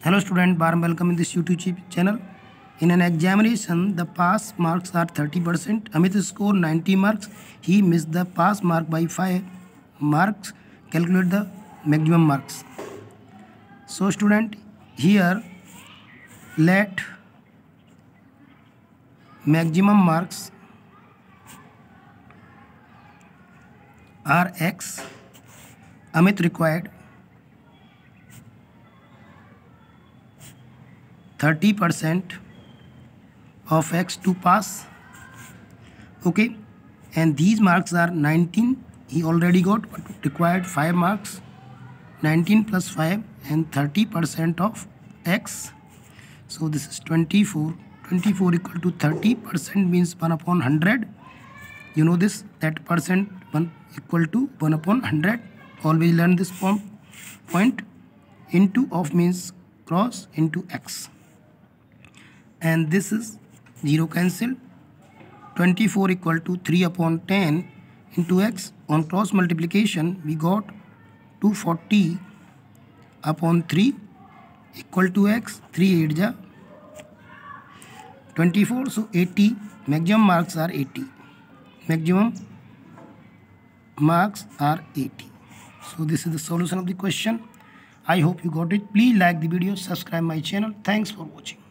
Hello student, warm welcome in this YouTube channel. In an examination, the pass marks are 30%. Amit scored 90 marks. He missed the pass mark by 5 marks. Calculate the maximum marks. So student, here let maximum marks are X. Amit required 30% of X to pass. Okay, and these marks are 19. He already got, but required 5 marks. 19 plus 5 and 30% of X. So this is 24. 24 equal to 30% means 1 upon 100. You know this, that percent 1 equal to 1 upon 100. Always learn this point. Into of means cross into X. And this is 0 cancel. 24 equal to 3 upon 10 into X. On cross multiplication we got 240 upon 3 equal to X. 3 8 ja 24. So 80. Maximum marks are 80. Maximum marks are 80. So this is the solution of the question. I hope you got it. Please like the video, subscribe my channel. Thanks for watching.